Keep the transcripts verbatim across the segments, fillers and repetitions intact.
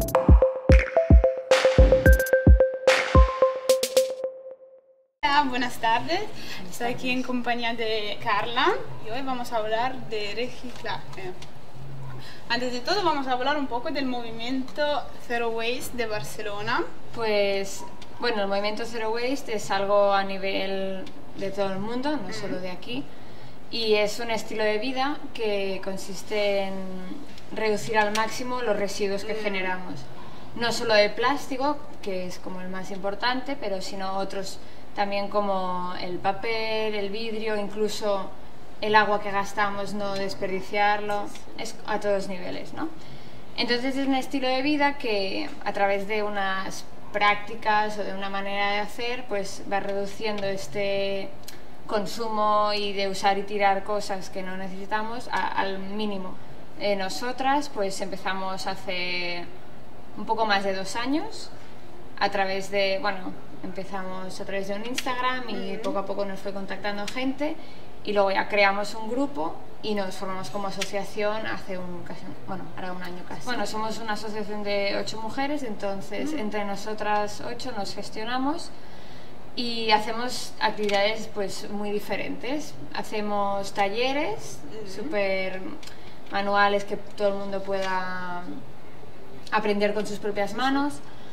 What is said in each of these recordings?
Hola, buenas tardes. Estoy aquí en compañía de Carla y hoy vamos a hablar de reciclaje. Antes de todo vamos a hablar un poco del movimiento Zero Waste de Barcelona. Pues bueno, el movimiento Zero Waste es algo a nivel de todo el mundo, no solo de aquí, y es un estilo de vida que consiste en reducir al máximo los residuos que generamos. No solo de plástico, que es como el más importante, pero sino otros también como el papel, el vidrio, incluso el agua que gastamos, no desperdiciarlo, es a todos niveles, ¿no? Entonces es un estilo de vida que a través de unas prácticas o de una manera de hacer, pues va reduciendo este consumo y de usar y tirar cosas que no necesitamos a, al mínimo. Eh, nosotras pues empezamos hace un poco más de dos años a través de, bueno, empezamos a través de un Instagram y poco a poco nos fue contactando gente y luego ya creamos un grupo y nos formamos como asociación hace un, casi, bueno, ahora un año casi. Bueno, somos una asociación de ocho mujeres, entonces mm. entre nosotras ocho nos gestionamos y hacemos actividades pues muy diferentes. Hacemos talleres mm. súper manuales que todo el mundo pueda aprender con sus propias manos.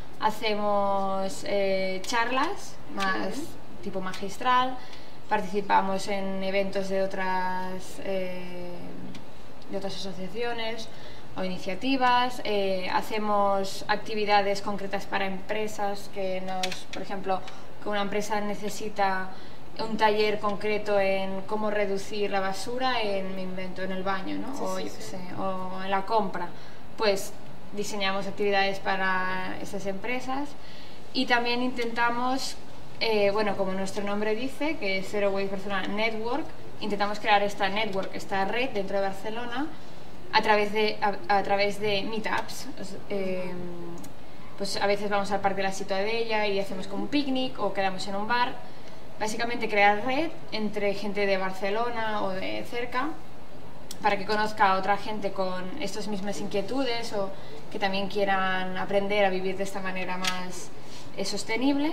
Hacemos eh, charlas más uh-huh. tipo magistral, participamos en eventos de otras, eh, de otras asociaciones o iniciativas, eh, hacemos actividades concretas para empresas que nos, por ejemplo, que una empresa necesita un taller concreto en cómo reducir la basura en, me invento, en el baño, ¿no? Sí, o, sí, yo qué sé, o en la compra, pues diseñamos actividades para esas empresas y también intentamos, eh, bueno, como nuestro nombre dice, que es Zero Waste Barcelona Network, intentamos crear esta network, esta red dentro de Barcelona a través de, a, a través de meetups. Eh, pues a veces vamos al Parque de la Ciutadella y hacemos como un picnic o quedamos en un bar. Básicamente crear red entre gente de Barcelona o de cerca para que conozca a otra gente con estas mismas inquietudes o que también quieran aprender a vivir de esta manera más eh, sostenible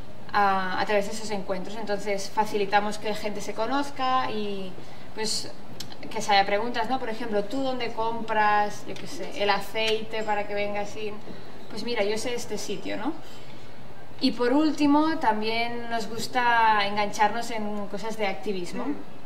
a, a través de esos encuentros. Entonces facilitamos que la gente se conozca y pues que se haya preguntas, ¿no? Por ejemplo, ¿tú dónde compras, yo qué sé, el aceite para que venga así? Pues mira, yo sé este sitio, ¿no? Y por último, también nos gusta engancharnos en cosas de activismo.